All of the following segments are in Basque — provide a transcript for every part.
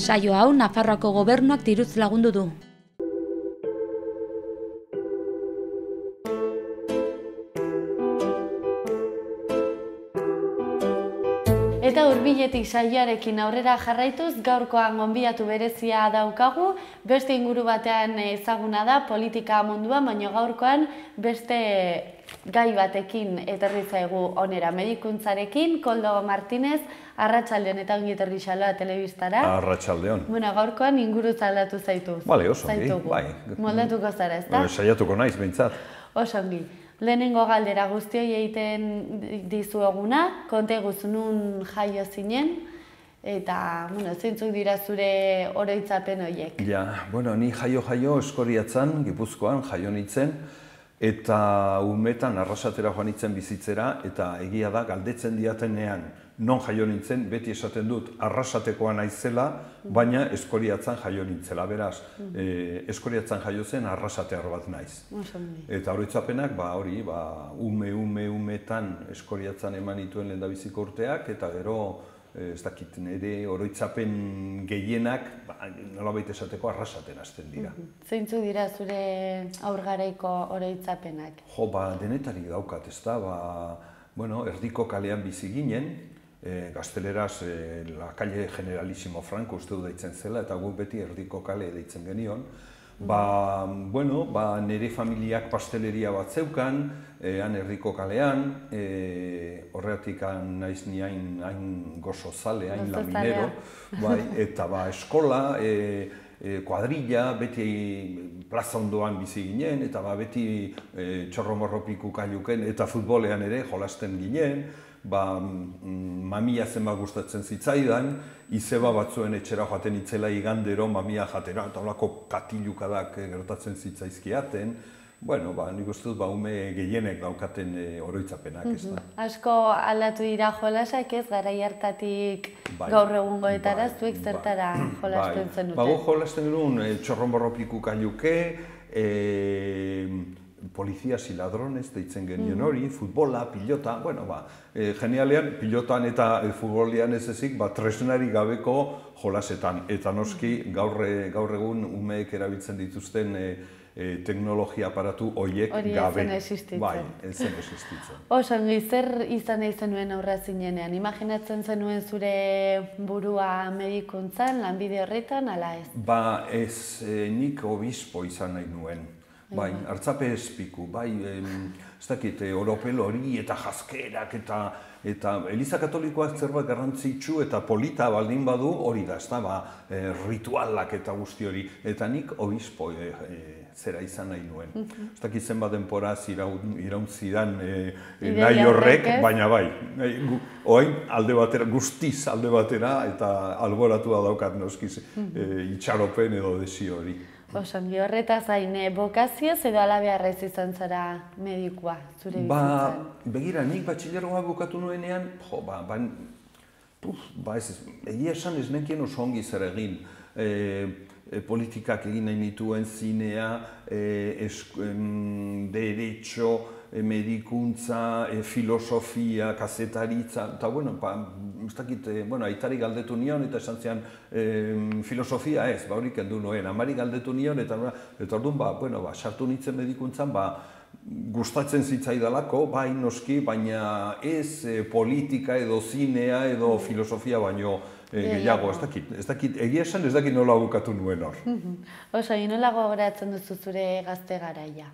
Saio hau Nafarroako gobernuak diruz lagundu du. Eta hurbiletik saioarekin aurrera jarraituz, gaurkoan gonbidatu berezia daukagu, beste inguru batean ezaguna da politika munduan, baina gaurkoan beste gai batekin etorri zaigu onera, medikuntzarekin. Koldo Martinez, arratsaldeon eta ongi etorri Xaloa telebistara. Arratsaldeon. Bueno, gaurkoan inguruz aldatu zaituz. Bale, oso ongi, bai. Moldatuko zara, ezta? Saiatuko naiz, behintzat. Oso ongi. Lehenengo galdera guztioi egiten dizueguna, konta eguzu nun jaio zinen, eta zeintzuk dira zure oroitzapen horiek? Ja, bueno, ni jaio Eskoriatzan, Gipuzkoan, jaio nintzen, eta umetan Arrasatera joan nintzen bizitzera, eta egia da, galdetzen diatenean non jaio nintzen, beti esaten dut Arrasatekoa naizela, baina Eskoriatzan jaio nintzela, beraz, Eskoriatzan jaio zen Arrasatear bat naiz. Eta oroitzapenak, umetan Eskoriatzan eman dituen lehendabiziko urteak, eta gero, ez dakit, nire oroitzapen gehienak, nolabait esateko Arrasaten hasten dira. Zeintzuk dira zure aurgaraiko oroitzapenak? Jo, denetarik daukat, ez da, Erdiko kalean bizi ginen, gazteleraz la calle Generalísimo Franco uste du deitzen zela, eta guk beti Erdiko kale deitzen genion. Nire familiak pasteleria bat zeukan, han Erdiko kalean, horregatik naiz ni hain gozozale, hain laminero, eta eskola, kuadrilla, beti plaza ondoan bizi ginen, eta beti txorro-morro piku kailuken, eta futbolean ere jolasten ginen, mamia zenbat gustatzen zitzaidan, izeba batzuen etxera joaten itzela igandero mamia jatera, eta holako katilukadak gertatzen zitzaizkiaten. Nik uste dut ume gehienek daukaten oroitzapenak, ez da. Asko aldatu dira jolasak ez, garai hartatik gaur egungoetara, zuek zertara jolasten zenuten? Gu jolasten genuen txorro-morro piku kailuke, Polizías y ladrones deitzen genien hori, futbola, pilota, genialean, pilotan eta futbolean ez ezik, tresnari gabeko jolasetan. Eta noski, gaur egun umeek erabiltzen dituzten teknologia aparatu horiek gabe. Hori ez zen existitzen. Bai, ez zen existitzen. Osongi, zer izan nahi zenuen aurra zinenean? Imaginatzen zenuen zure burua medikuntzan, lanbide horretan, ala ez? Ez, nik obispo izan nahi nuen. Artzape espiku, ez dakit, oropel hori eta jazkerak eta Eliza Katolikoak zerbait garrantzitsu eta polita baldin badu hori da, ez da, ritualak eta guzti hori. Eta nik obispo zera izan nahi nuen. Ez dakit zenbat denporaz iraunzidan nahi horrek, baina oain alde batera, guztiz alde batera eta alboratua daukat noskiz itxaropen edo desio hori. Osongi, horretaz hain, bokazioz edo alabeharrez izan zara medikua, zure bizitzan? Begira, nik batxilergoa bukatu nuenean, egia esan ez nekien oso ongi zer egin. Politikak egin nahi nituen, zinea, derecho, medikuntza, filosofia, kazetaritza, eta ez dakit, aitari galdetu nion eta esan zian filosofia ez, horik heldu nuen, amari galdetu nion eta orduan, sartu nintzen medikuntzan, gustatzen zitzaidalako, noski, baina ez politika edo zinea edo filosofia baino gehiago, ez dakit, egia esan ez dakit nola bukatu nuen hor. Oso, nola gogoratzen duzu zure gazte garaia?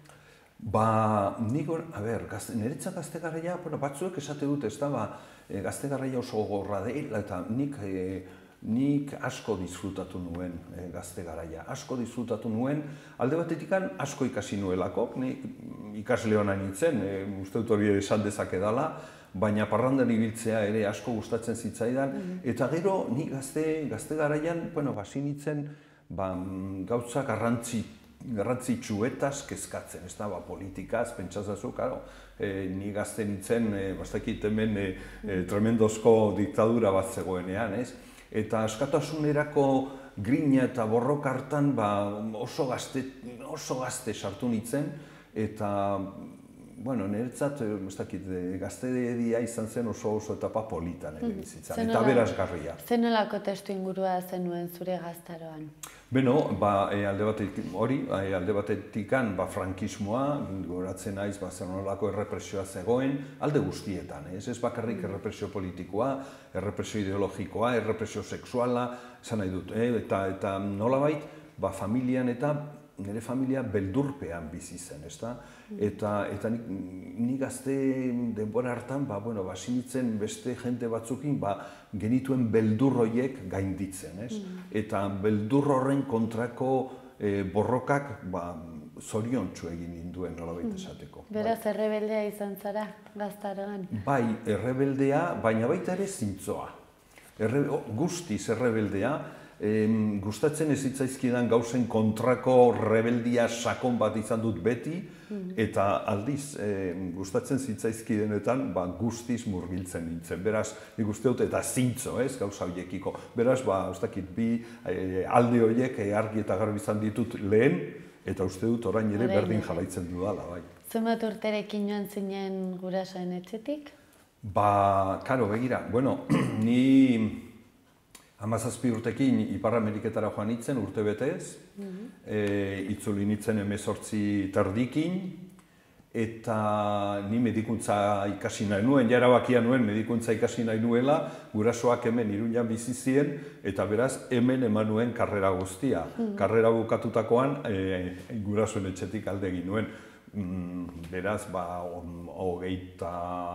Niretzat gazte garaia, batzuek esate dut, ez da, gazte garaia oso gogorra dela, eta nik asko disfrutatu nuen gazte garaia. Asko disfrutatu nuen, alde batetik asko ikasi nuelako, ikasle hona nintzen, uste dut hori esan dezake dela, baina parrandan ibiltzea ere asko gustatzen zitzaidan, eta gero nik gazte garaian, hasi nintzen gauza garrantzitsuetaz kezkatzen, ez da, politikaz, pentsazazu, ni gazte nintzen, bastakit hemen tremendozko diktadura bat zegoenean, ez? Eta askatasunerako grina eta borroka hartan oso gazte sartu nintzen, eta bueno, niretzat, gaztedia izan zen oso etapa polita nire bizitzan, eta aberasgarria. Zer nolako testu ingurua zenuen zure gaztaroan? Beno, alde batetikan frankismoa, goratzen naiz, zer nolako errepresioa zegoen, alde guztietan, ez bakarrik errepresio politikoa, errepresio ideologikoa, errepresio sexuala, esan nahi dut, eta nolabait, familian eta nire familia beldurpean bizi zen, ezta? Eta nik gazte denbora hartan, sinitzen beste jente batzukin, genituen beldur horiek gainditzen, ez? Eta beldur horren kontrako borrokak zoriontsu egin ninduen nolabait esateko. Beraz, errebeldea izan zara gaztaroan? Bai, errebeldea, baina baita ere zintzoa. Guztiz errebeldea, gustatzen ez zitzaizkidan gauzen kontrako rebeldia sakon bat izan dut beti, eta aldiz, gustatzen zitzaizkidenetan guztiz murgiltzen nintzen. Beraz, nik uste dut eta zintzo, ez, gauza horiekiko. Beraz, bi alde horiek argi eta garbi izan ditut lehen, eta uste dut orain ere berdin jarraitzen dudala, bai. Zenbat urterekin joan zinen gurasoen etxetik? Karo, begira, ni 17 urtekin Ipar Ameriketara joan nintzen, urte betez, itzuli nintzen 18 terdikin, eta ni medikuntza ikasi nahi nuen, ja erabakia nuen medikuntza ikasi nahi nuela, gurasoak hemen Iruñan bizi ziren, eta beraz hemen eman nuen karrera guztia. Karrera bukatutakoan gurasoen etxetik alde egin nuen. Beraz, 24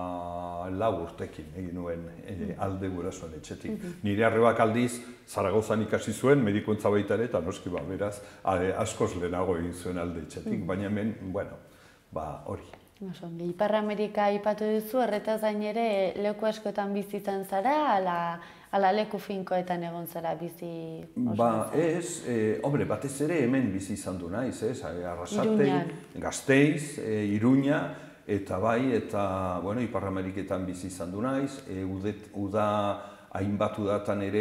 urtekin egin nuen alde gurasoen etxetik. Nire arrebak aldiz, Zaragozan ikasi zuen, medikuntza baita ere, eta noski beraz, askoz lehenago egin zuen alde etxetik, baina hemen, hori. Ipar Amerika aipatu duzu, horretaz gain ere leku askotan bizitzen zara, ala leku finkoetan egon zara bizi oso? Ez, batez ere hemen bizi izan du naiz, Arrasatei, Gasteiz, Iruña, eta Ipar Ameriketan bizi izan du naiz, uda hainbat udatan ere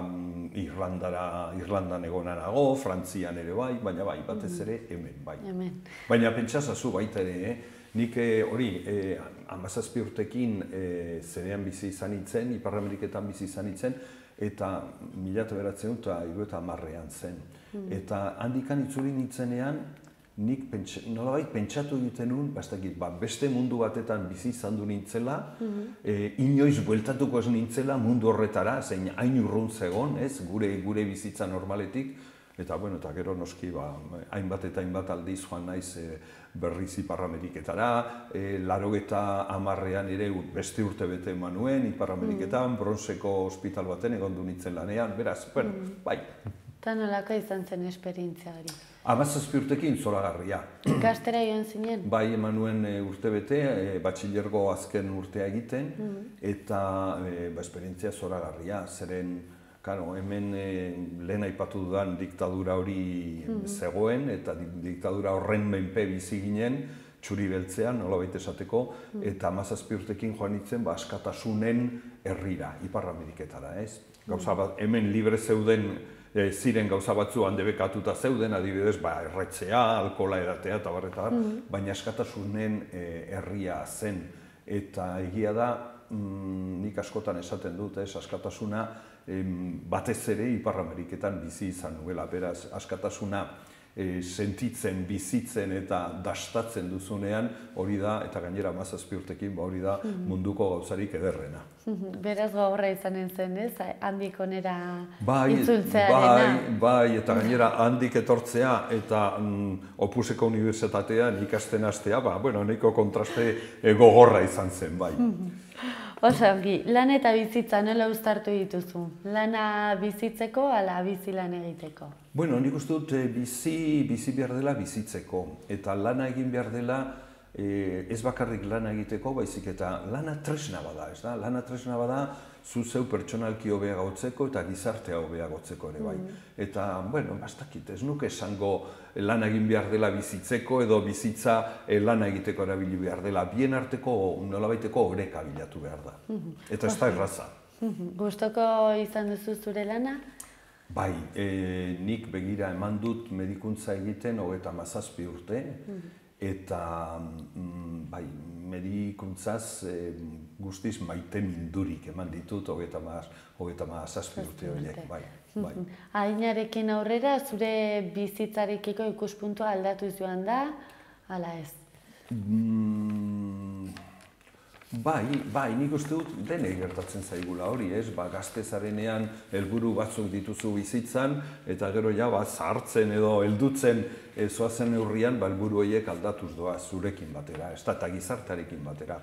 Irlandan egonanago, Frantzian ere baina batez ere hemen bai. Baina pentsazazu baita ere, nik hori 17 urtekin zerean bizi izan nintzen, Ipar Ameriketan bizi izan nintzen, eta 1970ean zen. Eta handikan itzuli nintzenean, nik nolabait pentsatu egiten nuen, beste mundu batetan bizi izan du nintzela, inoiz bueltatuko ez nintzela mundu horretara, zein hain urrun zegon, gure bizitza normaletik, eta gero noski hainbat eta hainbat aldiz joan naiz berriz Ipar Ameriketara, 80ean ere beste urte bete eman nuen Ipar Ameriketan, Bronseko ospital baten egon du nintzen lanean, beraz, bai. Eta nolako izan zen esperientzia hori? 17 urtekin zoragarria. Ikastera joan zinen? Bai, eman nuen urte bete, batxilergo azken urtea egiten, eta esperientzia zoragarria, zeren hemen lehen aipatu dudan diktadura hori zegoen, eta diktadura horren menpe bizi ginen, txuri beltzean, nolabait esateko, eta 17 urtekin joan nintzen askatasunen herrira, Ipar Ameriketara, ez? Hemen libre zeuden ziren gauza batzu handebekatuta zeuden, adibidez, erretzea, alkohola edatea eta barreta, baina askatasunen herria zen. Eta egia da, nik askotan esaten dut, askatasuna batez ere Ipar Ameriketan bizi izan nuela, beraz, askatasuna sentitzen, bizitzen eta dastatzen duzunean, hori da, eta gainera 17 urtekin, hori da munduko gauzarik ederrena. Beraz gogorra izanen zen, ez? Handik onera itzultzearena. Bai, eta gainera handik etortzea eta Opuseko unibertsitatean ikasten hastea, nahiko kontraste gogorra izan zen, bai. Oso, lan eta bizitza nola uztartu dituzu? Lana bizitzeko, ala bizi lan egiteko? Nik uste dut bizi behar dela bizitzeko, eta lana egin behar dela ez bakarrik lana egiteko, baizik eta lana tresna bada, ez da? Lana tresna bada zu zeu pertsonalki hobea gautzeko eta gizartea hobea gautzeko ere bai. Eta, bastakit, ez nuke esango lana egin behar dela bizitzeko edo bizitza lana egiteko erabili behar dela. Bien arteko nolabaiteko oreka bilatu behar da. Eta ez da erraza. Gustoko izan duzu zure lana? Bai, nik begira eman dut medikuntza egiten 37 urte, eta bai, medikuntzaz guztiz maite mindurik eman ditut 37 urte horiek, bai. Adinarekin aurrera, zure bizitzarekiko ikuspuntua aldatu joan da, ala ez? Bai, nik uste dut denei gertatzen zaigula hori, ez? Gazte zarenean helburu batzuk dituzu bizitzan, eta gero ja zahartzen edo heldutzen zoazen neurrian helburu horiek aldatuz doa zurekin batera, ez da, eta gizartarekin batera.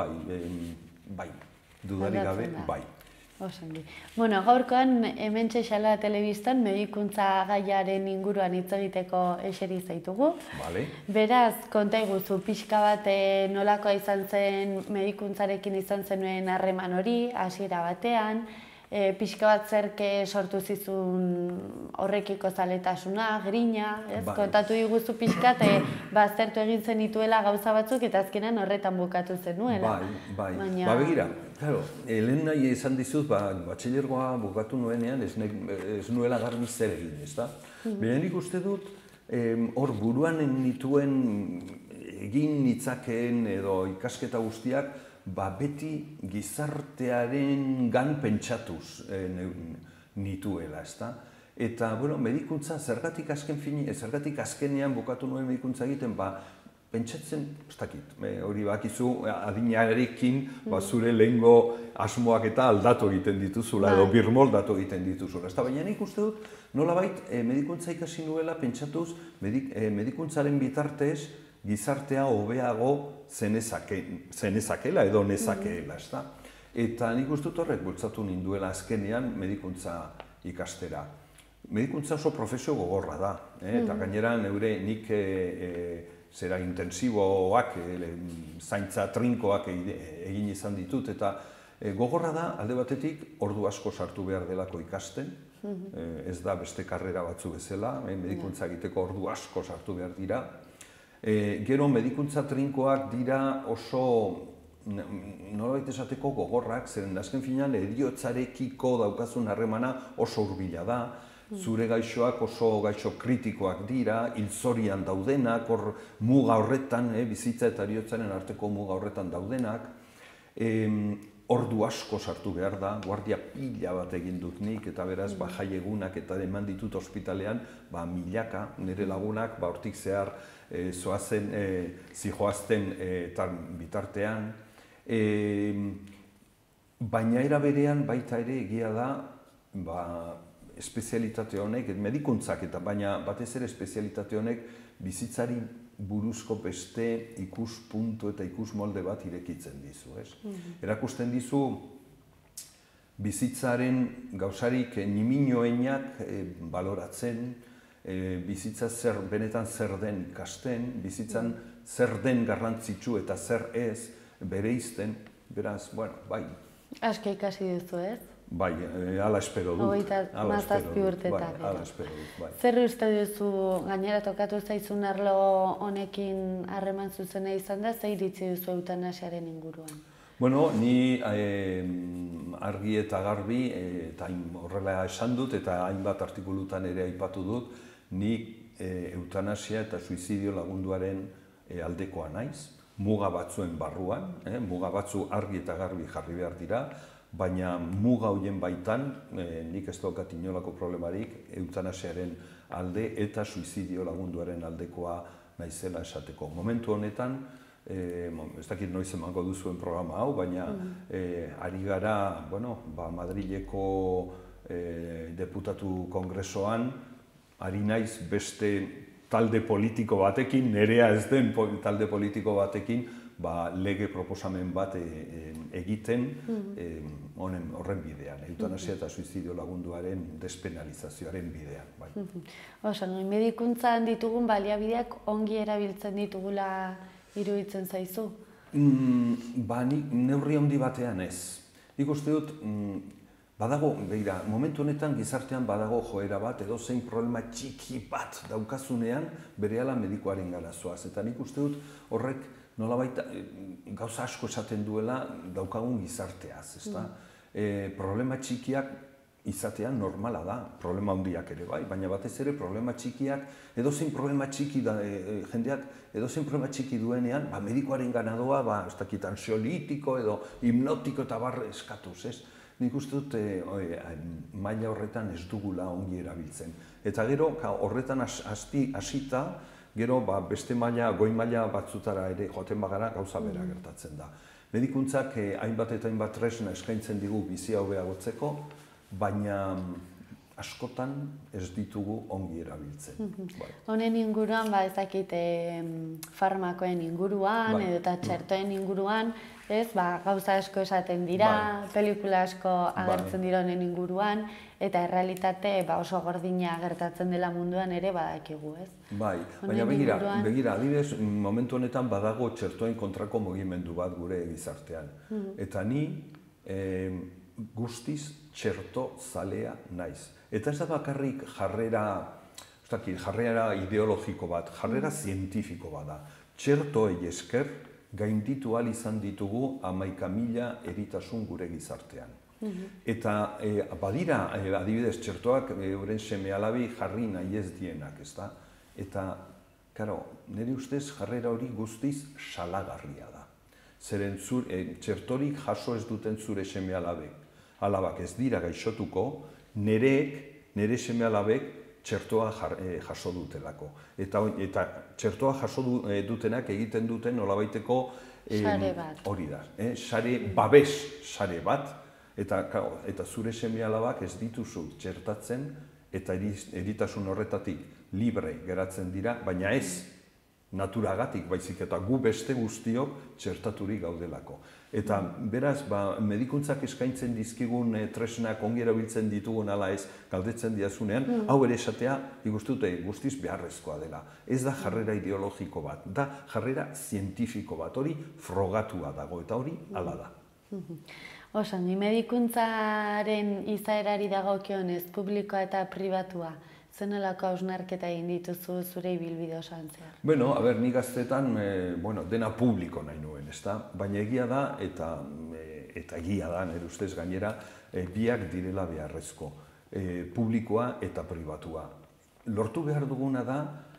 Bai, dudarik gabe, bai. Osongi. Bueno, gaurkoan hementxe Xala Telebistan medikuntza gaiaren inguruan hitz egiteko eseri zaitugu. Vale. Beraz, konta iguzu, pixka bat nolakoa izan zen medikuntzarekin izan zenuen harreman hori, hasiera batean, pixka bat zerke sortu zizun horrekiko zaletasuna, grina, ez? Kontatu diguzu pixka, baztertu egin zenituela gauza batzuk eta azkenan horretan bukatu zenuela. Bai. Begira, claro, lehen nahi esan dizut, batxilergoa bukatu nuenean ez nuela garbi zer egin, ez da? Baina nik uste dut, hor buruan nituen egin nitzakeen edo ikasketa guztiak, beti gizartearen gan pentsatuz nituela, ez da? Eta, medikuntza, zergatik azkenean bukatu nuen medikuntza egiten, pentsatzen, ez dakit, hori bakizu adinarekin zure lehengo asmoak eta aldatu egiten dituzula, edo birmoldatu egiten dituzula. Baina nik uste dut, nolabait medikuntza ikasi nuela pentsatuz medikuntzaren bitartez gizartea hobeago zenezakela edo nezakeela, ez da? Eta nik uste dut horrek bultzatu ninduela azkenean medikuntza ikastera. Medikuntza oso profesio gogorra da, eta gainera nik zera intensiboak, zaintza trinkoak egin izan ditut, eta gogorra da, alde batetik, ordu asko sartu behar delako ikasten, ez da beste karrera batzu bezala, medikuntza egiteko ordu asko sartu behar dira. Gero medikuntza trinkoak dira oso, nolabait esateko gogorrak, zeren azken finean heriotzarekiko daukazun harremana oso hurbila da, zure gaixoak oso gaixo kritikoak dira, hilzorian daudenak, hor muga horretan, bizitza eta heriotzaren arteko muga horretan daudenak, ordu asko sartu behar da, guardia pila bat egin dut nik, eta beraz jaiegunak eta eman ditut ospitalean, milaka, nire lagunak, hortik zehar zijoazten bitartean. Baina era berean baita ere egia da, espezialitate honek, medikuntzak eta baina batez ere espezialitate honek bizitzari buruzko beste ikuspuntu eta ikusmolde bat irekitzen dizu, ez? Erakusten dizu bizitzaren gauzarik niminoenak baloratzen, bizitza benetan zer den ikasten, bizitzan zer den garrantzitsu eta zer ez bereizten, beraz, bai. Asko ikasi duzu, ez? Bai, ala espero dut. 37 urtetan. Ala espero dut, bai. Zer uste duzu gainera tokatu zaizun arlo honekin harreman zuzena izan da, zer iritzi duzu eutanasiaren inguruan? Bueno, ni argi eta garbi, eta horrela esan dut, eta hainbat artikulutan ere aipatu dut, ni eutanasia eta suizidio lagunduaren aldekoa naiz, muga batzuen barruan, muga batzu argi eta garbi jarri behar dira, baina muga horien baitan, nik ez daukat inolako problemarik eutanasiaren alde eta suizidio lagunduaren aldekoa naizela esateko. Momentu honetan, ez dakit noiz emango duzuen programa hau, baina ari gara, Madrileko deputatu kongresoan, ari naiz beste talde politiko batekin, nerea ez den talde politiko batekin, lege proposamen bat egiten horren bidean, eutanasia eta suizidio lagunduaren despenalizazioaren bidean. Osan, medikuntzan ditugun baliabideak ongi erabiltzen ditugula iruditzen zaizu? Neurri handi batean ez. Nik uste dut, badago, begira, momentu honetan gizartean badago joera bat, edo zein problema txiki bat daukazunean berehala medikuaren gara zoaz. Eta nik uste dut horrek nolabait gauza asko esaten duela daukagun gizarteaz, ezta? Problema txikiak izatea normala da, problema handiak ere bai, baina batez ere problema txikiak, edozein problema txiki da, jendeak edozein problema txiki duenean, medikoaren ganadoa, ez dakit ansiolitiko edo hipnotiko eta barre eskatuz, ez? Nik uste dut maila horretan ez dugula ongi erabiltzen. Eta gero, horretan hasita, gero beste maila, goi maila batzutara ere joaten bagara gauza bera gertatzen da. Medikuntzak hainbat eta hainbat tresna eskaintzen digu bizia hobeagotzeko, baina askotan ez ditugu ongi erabiltzen. Honen inguruan, ezakit farmakoen inguruan edo eta txertoen inguruan, gauza asko esaten dira, pelikula asko agertzen dira honen inguruan, eta errealitate oso gordina gertatzen dela munduan ere badakigu, ez? Bai, baina begira, adibidez, momentu honetan badago txertoen kontrako mugimendu bat gure gizartean. Eta ni guztiz txerto zalea naiz. Eta ez da bakarrik jarrera ideologiko bat, jarrera zientifiko bat da. Txertoei esker gainditu ahal izan ditugu 11.000 eritasun gure gizartean. Eta badira, adibidez, txertoak euren seme-alabi jarri nahi ez dienak, ezta? Eta, nire ustez jarrera hori guztiz salagarria da. Zeren txertorik jaso ez duten zure seme-alabek. Alabak ez dira gaixotuko, nire seme-alabek txertoa jaso dutelako. Eta txertoa jaso dutenak egiten duten nolabaiteko hori da. Babes sare bat, eta zure seme-alabak ez dituzu txertatzen eta eritasun horretatik libre geratzen dira, baina ez naturagatik, baizik eta gu beste guztiok txertaturik gaudelako. Eta beraz, medikuntzak eskaintzen dizkigun tresnak ongi erabiltzen ditugun ala ez galdetzen diazunean, hau ere esatea ikustute guztiz beharrezkoa dela. Ez da jarrera ideologiko bat, da jarrera zientifiko bat, hori frogatua dago eta hori hala da. Osongi, medikuntzaren izaerari dagokionez, publikoa eta pribatua, zenolako hausnarketa egin dituzu zure ibilbide osoan zehar? Bueno, ni gaztetan dena publiko nahi nuen, ezta? Baina egia da, eta egia da, nire ustez gainera, biak direla beharrezko, publikoa eta pribatua. Lortu behar duguna da,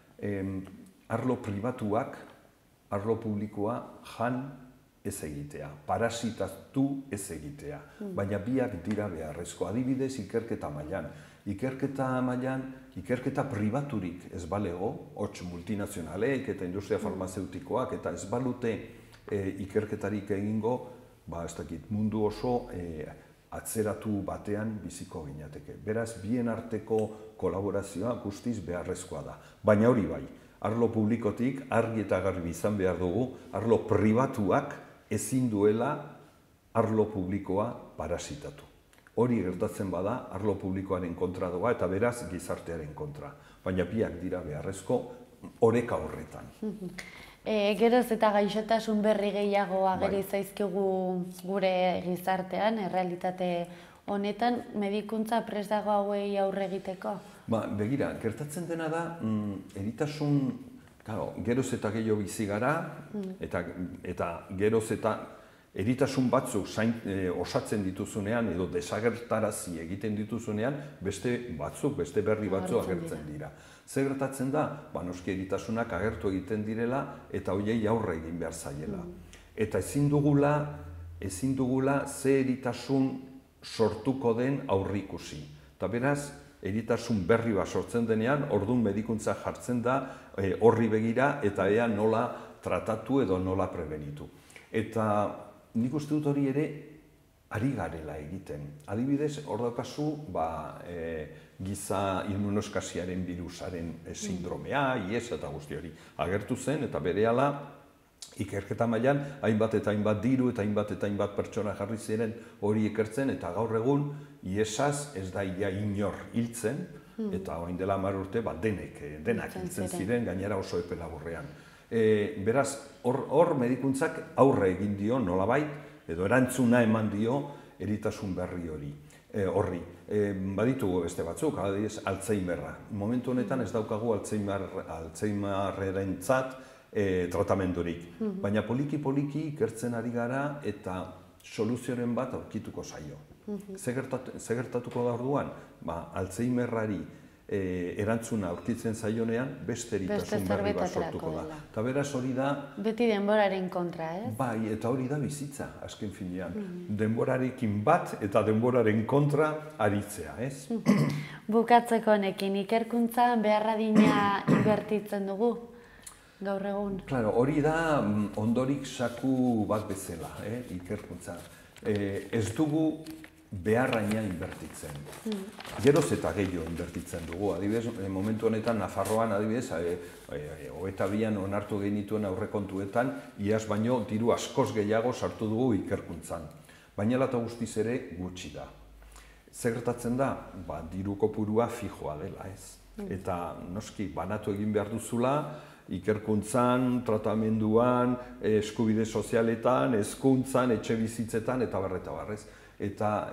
arlo pribatuak, arlo publikoa jan ez egitea, parasitatu ez egitea, baina biak dira beharrezko, adibidez ikerketa mailan. Ikerketa mailan, ikerketa pribaturik ez balego, hots multinazionaleek eta industria farmazeutikoak, eta ez balute ikerketarik egingo, ez dakit, mundu oso atzeratu batean biziko ginateke. Beraz, bien arteko kolaborazioa guztiz beharrezkoa da. Baina hori bai, arlo publikotik argi eta garbi izan behar dugu, arlo pribatuak ezin duela arlo publikoa parasitatu. Hori gertatzen bada, arlo publikoaren kontra doa eta beraz gizartearen kontra. Baina biak dira beharrezko oreka horretan. Geroz eta gaixotasun berri gehiago ageri zaizkigu gure gizartean, errealitate honetan, medikuntza prest dago hauei aurre egiteko? Begira, gertatzen dena da, eritasun, geroz eta gehiago bizi gara, eta geroz eta eritasun batzuk osatzen dituzunean edo desagertarazi egiten dituzunean, beste berri batzuk agertzen dira. Zer gertatzen da? Noski eritasunak agertu egiten direla eta horiei aurre egin behar zaiela. Eta ezin dugula ze eritasun sortuko den aurrikusi. Eta beraz, eritasun berri bat sortzen denean, orduan medikuntza jartzen da horri begira eta ea nola tratatu edo nola prebenitu. Eta nik uste dut hori ere ari garela egiten. Adibidez, hor daukazu giza immunoskasiaren birusaren sindromea, IES eta guzti hori agertu zen, eta berehala ikerketa mailan hainbat eta hainbat diru eta hainbat pertsona jarri ziren hori ikertzen, eta gaur egun IESaz ez da inor hiltzen, eta orain dela 10 urte denak hiltzen ziren, gainera oso epe laburrean. Beraz, hor medikuntzak aurre egin dio nolabait, edo erantzuna eman dio eritasun berri horri. Baditugu beste batzuk, adibidez, Alzheimerra. Momentu honetan ez daukagu Alzheimerrentzat tratamendurik. Baina poliki-poliki ikertzen ari gara eta soluzioren bat aurkituko zaio. Ze gertatuko da orduan? Alzheimerrari erantzuna aurkitzen zaionean, beste eritasun berri bat sortuko da. Eta beraz hori da... Beti denboraren kontra, ez? Bai, eta hori da bizitza, azken finean. Denborarekin bat eta denboraren kontra aritzea, ez? Bukatzeko honekin, ikerkuntzan behar adina inbertitzen dugu, gaur egun? Claro, hori da ondorik saku bat bezala, ikerkuntza. Ez dugu beharraina inbertitzen. Geroz eta gehiago inbertitzen dugu. Adibidez, momentu honetan, Nafarroan, adibidez, 22an onartu genituen aurrekontuetan, iaz baino diru askoz gehiago sartu dugu ikerkuntzan. Baina eta guztiz ere gutxi da. Zer gertatzen da? Diru kopurua fijoa dela, ez? Eta noski, banatu egin behar duzula, ikerkuntzan, tratamenduan, eskubide sozialetan, hezkuntzan, etxe bizitzetan, eta barrez. Eta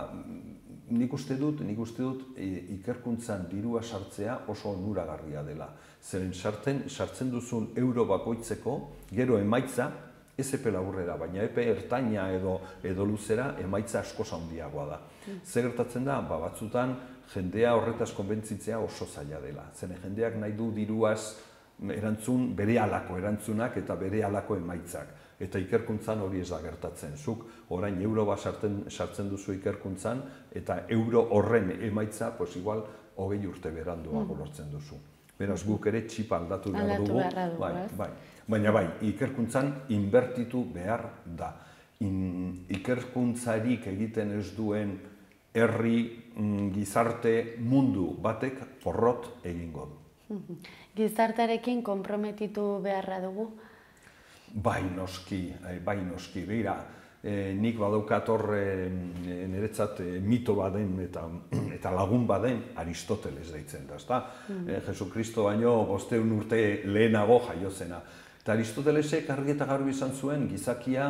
nik uste dut ikerkuntzan dirua sartzea oso onuragarria dela. Zeren sartzen duzun euro bakoitzeko, gero emaitza, ez epe laburrera, baina epe ertaina edo luzera emaitza askoz handiagoa da. Zer gertatzen da? Batzutan jendea horretaz konbentzitzea oso zaila dela. Zeren jendeak nahi du diruaz erantzun, bere halako erantzunak eta bere halako emaitzak. Eta ikerkuntzan hori ez da gertatzen. Zuk orain euro bat sartzen duzu ikerkuntzan eta euro horren emaitza, igual 20 urte beranduago lortzen duzu. Beraz guk ere txipa aldatu behar dugu. Baina bai, ikerkuntzan inbertitu behar da. Ikerkuntzarik egiten ez duen herri, gizarte, mundu batek porrot egingo du. Gizartearekin konprometitu beharra dugu? Bai noski. Begira, nik badaukat hor niretzat mito baden eta lagun baden Aristoteles deitzen da, ezta? Jesukristo baino 500 urte lehenago jaiozena. Eta Aristotelesek argi eta garbi izan zuen gizakia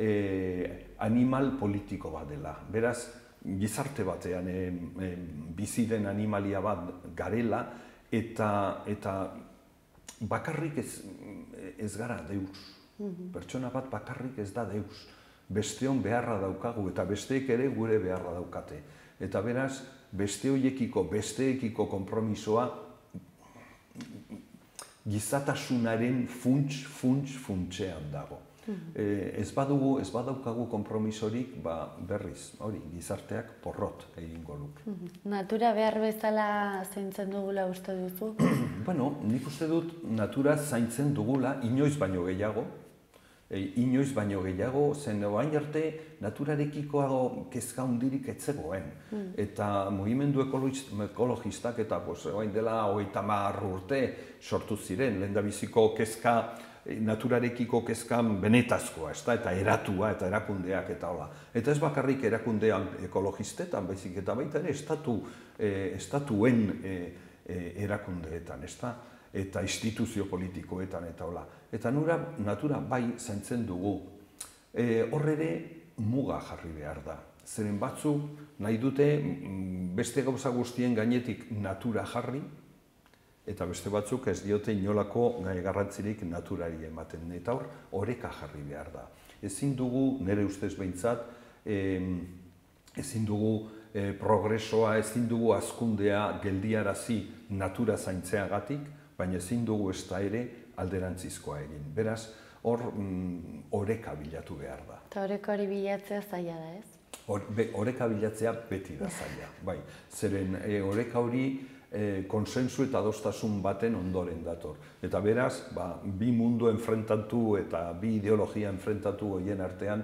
animal politiko bat dela. Beraz, gizarte batean bizi den animalia bat garela eta bakarrik ez gara deus. Pertsona bat bakarrik ez da deus. Besteon beharra daukagu eta besteek ere gure beharra daukate. Eta beraz, besteekiko konpromisoa gizatasunaren funtsean dago. Ez badaukagu konpromisorik, berriz, hori, gizarteak porrot egingo luke. Natura behar bezala zaintzen dugula uste duzu? Bueno, nik uste dut natura zaintzen dugula, inoiz baino gehiago, zen orain arte naturarekiko kezka hundirik ez zegoen. Eta mugimendu ekologistak eta orain dela 30 urte sortu ziren, lehendabiziko kezka naturarekiko kezkan benetazkoa, eta eratua eta erakundeak eta hola. Eta ez bakarrik erakundean ekologistetan, baizik eta baita ere estatuen erakundeetan, eta instituzio politikoetan eta hola. Eta natura bai zaintzen dugu. Hor ere muga jarri behar da. Zeren batzuk nahi dute beste gauza guztien gainetik natura jarri, eta beste batzuk ez diote inolako garrantzirik naturari ematen. Eta hor, oreka jarri behar da. Ezin dugu, nire ustez behintzat, ezin dugu progresoa, ezin dugu hazkundea geldiarazi natura zaintzeagatik, baina ezin dugu ez da ere alderantzizkoa egin. Beraz, hor oreka bilatu behar da. Eta oreka hori bilatzea zaila da, ez? Oreka bilatzea beti da zaila, bai. Zeren oreka hori konsensu eta adostasun baten ondoren dator. Eta beraz, bi mundu enfrentatu eta bi ideologia enfrentatu horien artean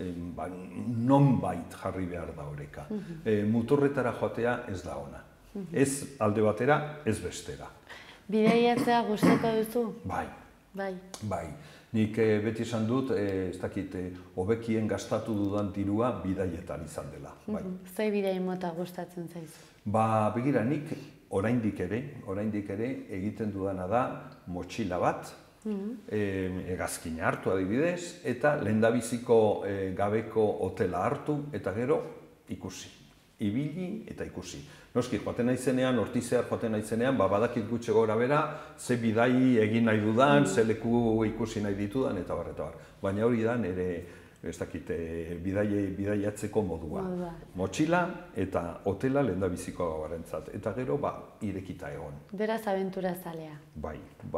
nonbait jarri behar da oreka. Muturretara joatea ez da ona. Ez alde batera, ez bestera. Bidaiatzea gustoko duzu? Bai. Nik beti esan dut, ez dakit, hobekien gastatu dudan dirua bidaietan izan dela. Ze bidai mota gustatzen zaizu? Begira, nik oraindik ere egiten dudana da motxila bat, hegazkina hartu adibidez, eta lehendabiziko gabeko hotela hartu, eta gero ikusi. Ibili eta ikusi. Noski, joaten naizenean, ortizear joaten naizenean, badakit gutxe gora bera, ze bidai egin nahi dudan, ze leku ikusi nahi ditudan, eta bar. Baina hori da ez dakit, bidaiatzeko modua. Motxila eta hotela lehendabiziko gauarentzat. Eta gero, irekita egon. Beraz, abentura zalea. Bai.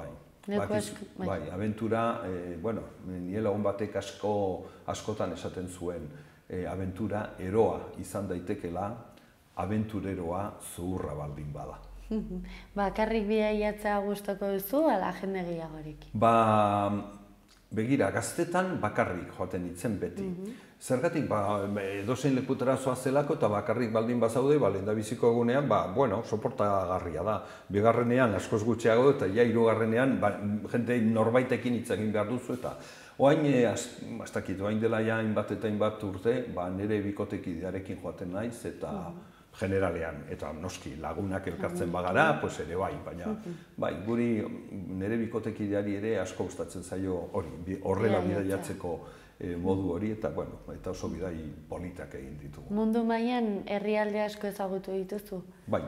Abentura, nire lagun batek askotan esaten zuen, abentura eroa izan daitekela, abentureroa zuhurra baldin bada. Bakarrik bidaiatzea gustoko duzu, ala jende gehiagorekin? Begira, gaztetan bakarrik joaten nintzen beti. Zergatik, edozein lekutera zoazelako eta bakarrik baldin bazaude, lehendabiziko egunean, soportagarria da. Bigarrenean askoz gutxiago eta hirugarrenean jende norbaitekin hitz egin behar duzu eta oain dela hainbat eta hainbat urte, nire bikotekidearekin joaten naiz eta generalean, eta noski lagunak elkartzen bagara, ere baina guri nire bikotekideari ere asko gustatzen zaio horrela bidaiatzeko modu hori, eta oso bidai politak egin ditugu. Mundu mailan herrialde asko ezagutu dituzu? Bai.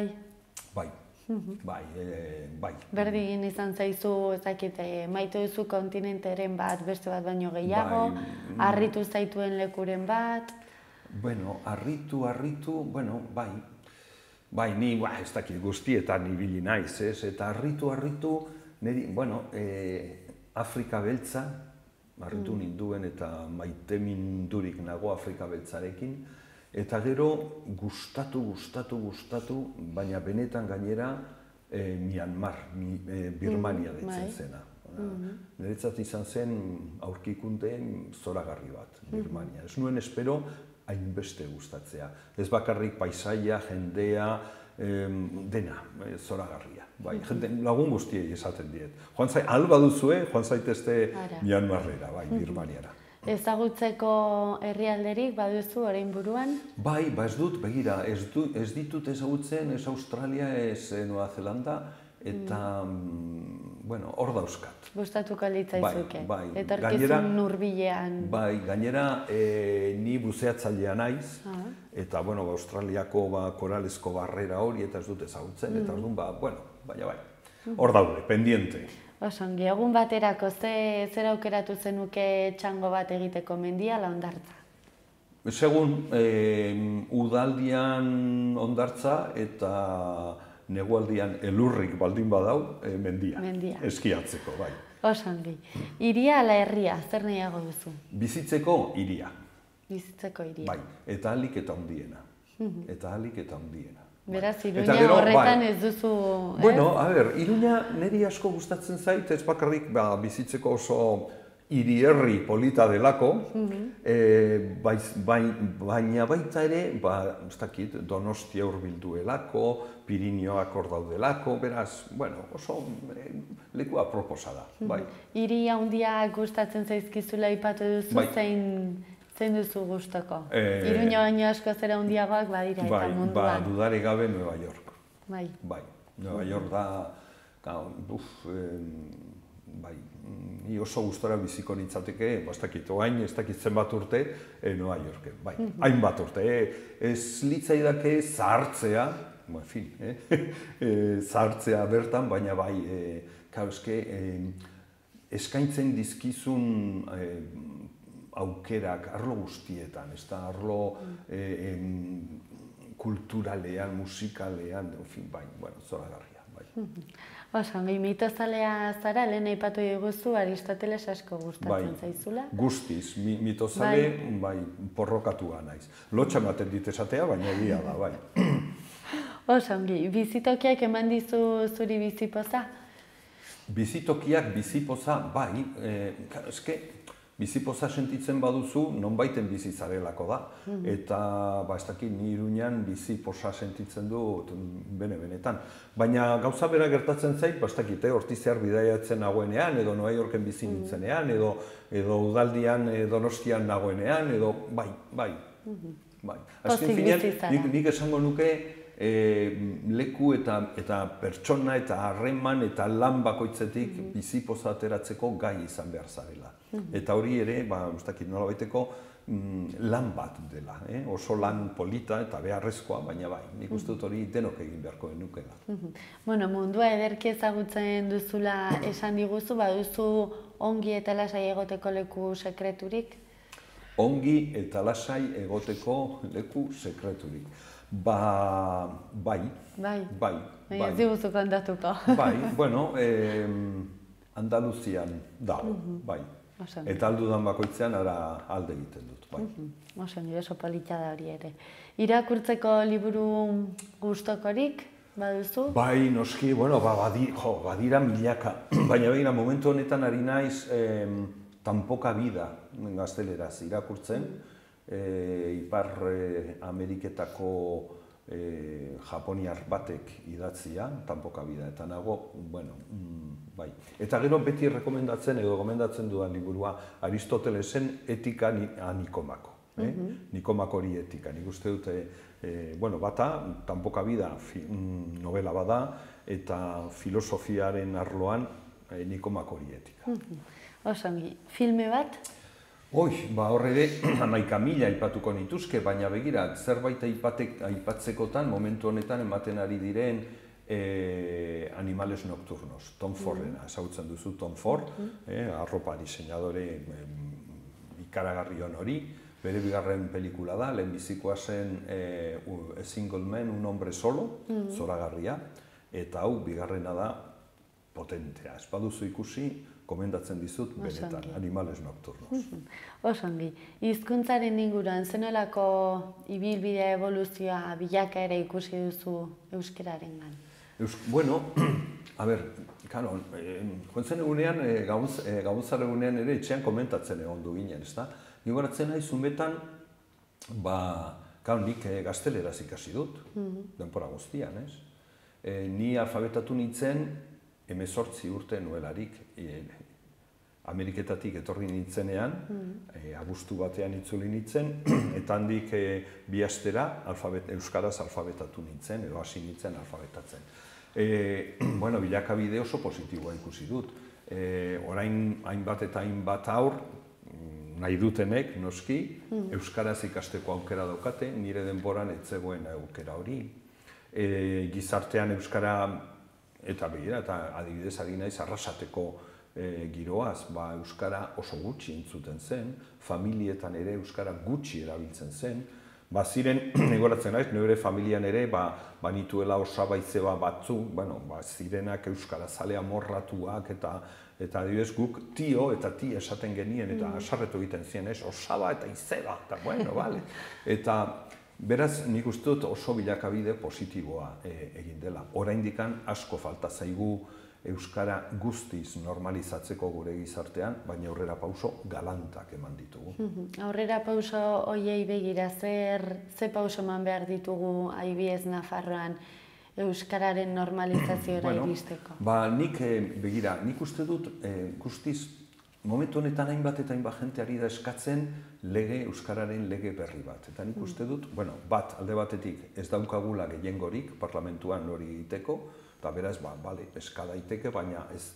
Berdin izan zaizu, maite duzu kontinenteren bat, beste bat baino gehiago, harritu zaituen lekuren bat? Harritu, ni ez dakit guztietan ibili naiz, eta harritu, Afrika beltza, harritu ninduen eta maite mindurik nago Afrika beltzarekin, eta gero gustatu, baina benetan gainera Myanmar, Birmania deitzen zena. Niretzat izan zen aurkikunden zoragarri bat, Birmania. Ez nuen espero hainbeste gustatzea. Ez bakarrik paisaia, jendea, dena, zoragarria. Lagun guztiei esaten diet. Joan zait, alba duzue, joan zaitezte Myanmarrera, Birmaniara. Ezagutzeko herrialderik baduzu orain buruan? Ez dut, begira, ez ditut ezagutzen, ez Australia, ez Nueva Zelanda, eta, hor dauzkat. Gustatuko litzaizuke? Etorkizun hurbilean? Gainera, ni buzeatzailea naiz, eta, Australiako koralezko barrera hori, eta ez dut ezagutzen, eta baina hor daude, pendiente. Osongi, egun baterako zer aukeratu zenuke txango bat egiteko, mendia ala hondartza? Segun, udaldian hondartza eta negualdian elurrik baldin badau, mendia. Eskiatzeko, bai. Osongi. Hiria ala herria, zer nahiago duzu? Bizitzeko hiria. Bizitzeko hiria. Bai, eta ahalik eta handiena. Beraz, Iruña horretan ez duzu... Iruña niri asko gustatzen zait, ez bakarrik bizitzeko oso hiri-herri polita delako, baina baita ere, ez dakit, Donostia hurbilduelako, Pirinioak hor daudelako, beraz, oso leku aproposa da. Hiri handia gustatzen zaizkizula aipatu duzu, zein duzu gustoko? Iruña baino asko zera handiagoak badira eta munduan. Dudari gabe Nueva York. Nueva York da, ni oso gustora biziko nintzateke, ez dakit zenbat urte, Nueva York, hainbat urte. Ez litzaidake zahartzea, zahartzea bertan, baina eskaintzen dizkizun aukerak arlo guztietan, ez da arlo kulturalean, musikalean, zoragarria. Osongi, mitozalea zara, lehen aipatu diguzu, Aristoteles asko gustatzen zaizula? Guztiz, mitozale porrokatua naiz. Lotxa ematen dit esatea, baina egia da, Osongi, bizitokiak eman dizu zuri bizipoza? Bizitokiak bizipoza, bizipoza sentitzen baduzu, nonbaiten bizi zarelako da. Eta, ez dakit, ni Iruñan bizipoza sentitzen dut benetan. Baina gauza bera gertatzen zait, ez dakit, Ortiziar bidaiatzen nagoenean, edo Nueva Yorken bizi nintzenean, edo udaldian Donostian nagoenean, edo bai. Azken finean, nik esango nuke leku eta pertsona eta harreman eta lan bakoitzetik bizipoza ateratzeko gai izan behar zarela. Eta hori ere, ez dakit nola baiteko, lan bat dela, oso lan polita eta beharrezkoa, baina nik uste dut hori denok egin beharko genukela. Mundua ederki ezagutzen duzula esan diguzu, baduzu ongi eta lasai egoteko leku sekreturik? ongi eta lasai egoteko leku sekreturik. Bai. Ez diguzu kontatuko. Bai, bueno, Andaluzian dago, bai. Eta aldudan bakoitzean alde egiten dut, bai. Oso polita da hori ere. Irakurtzeko liburu gustokorik baduzu? Bai, noski, bueno, badira milaka. Baina begira, momentu honetan ari naiz Tan poca vida gazteleraz irakurtzen, Ipar Ameriketako japoniar batek idatzia, Tan poca vida, eta nago, bueno, bai. Eta gero beti rekomendatzen edo gomendatzen dudan liburua Aristotelesen Etika Nikomako. Nikomakori etika. Nik uste dute, bueno, bata, Tan poca vida novela bada, eta filosofiaren arloan Nikomakori etika. Osongi, filme bat? Horre ere, 11.000 aipatuko nituzke, baina begira, zerbait aipatzekotan, momentu honetan ematen ari diren Animales Nocturnos, Tom Fordena, ezagutzen duzu Tom Ford, arropa diseinadore ikaragarri hori, bere bigarren pelikula da, lehenbizikoa zen A Single Man, Un Hombre Solo, zoragarria, eta hau bigarrena da potentea. Ez baduzu ikusi, komendatzen dizut benetan, Animales Nocturnos. Osongi, hizkuntzaren inguruan zenolako ibilbidea evoluzioa bilakaera ikusi duzu euskararengan? Bueno, a ber, karo, jotzen egunean, gabuzar egunean ere etxean komentatzen egon du ginen, ezta? Nigoratzen nahi zunbetan, nik gazteleraz ikasi dut, denpora guztian, ez? Ni alfabetatu nintzen 18 urte nuelarik, Ameriketatik etorri nintzenean, abuztu batean itzuli nintzen, eta handik bi astera euskaraz alfabetatu nintzen, edo hasi nintzen alfabetatzen. Bueno, bilakabide oso positiboa ikusi dut. Orain hainbat eta hainbat haur, nahi dutenek, noski, euskaraz ikasteko aukera daukate, nire denboran ez zegoen aukera hori. Gizartean euskara, eta begira, eta adibidez ari naiz Arrasateko giroaz, euskara oso gutxi entzuten zen, familietan ere euskara gutxi erabiltzen zen, ziren, negoratzen naiz, nire familian ere, nituela osabaitzeba batzuk, zirenak euskara zalea morratuak, eta adibidez guk tio eta ti esaten genien, eta asarretu egiten ziren, osaba eta izeba, eta bueno, bale. Eta beraz, nik uste dut oso bilakabide positiboa egin dela. Oraindikan asko falta zaigu euskara guztiz normalizatzeko gure gizartean, baina aurrera pauso galantak eman ditugu. Aurrera pauso hoiei begira, ze pauso eman behar ditugu adibidez Nafarroan euskararen normalizaziora iristeko? Nik begira, nik uste dut guztiz momentu honetan hainbat eta hainbat jente ari da eskatzen euskararen lege berri bat. Eta nik uste dut, alde batetik ez daukagula gehiengorik parlamentuan hori egiteko, eta beraz, eska daiteke, baina ez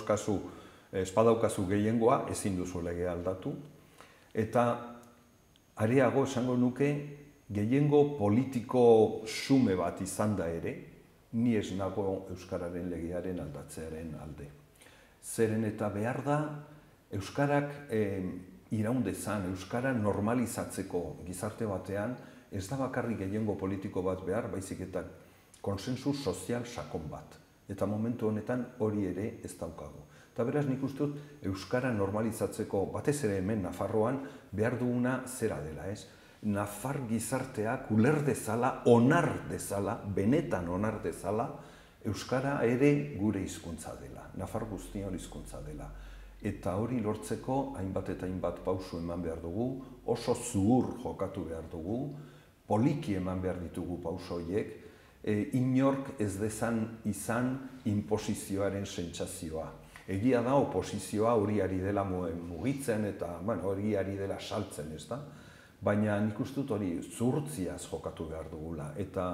badaukazu gehiengoa, ezin duzu lege aldatu. Eta areago esango nuke, gehiengo politiko sume bat izan da ere, ni ez nago euskararen legearen aldatzearen alde. Zeren eta behar da, euskarak iraun dezan, euskara normalizatzeko gizarte batean, ez da bakarrik gehiengo politiko bat behar, baizik eta konsensu sozial sakon bat. Eta momentu honetan hori ere ez daukagu. Eta beraz nik uste dut, euskara normalizatzeko, batez ere hemen Nafarroan, behar duguna zera dela, ez? Nafar gizarteak uler dezala, onar dezala, benetan onar dezala, euskara ere gure hizkuntza dela, Nafar guztion hizkuntza dela. Eta hori lortzeko hainbat eta hainbat pausu eman behar dugu, oso zuhur jokatu behar dugu, poliki eman behar ditugu pauso horiek, inork ez dezan izan inposizioaren sentsazioa. Egia da oposizioa hori ari dela mugitzen eta hori ari dela saltzen, ez da? Baina nik uste dut hori zuhurtziaz jokatu behar dugula.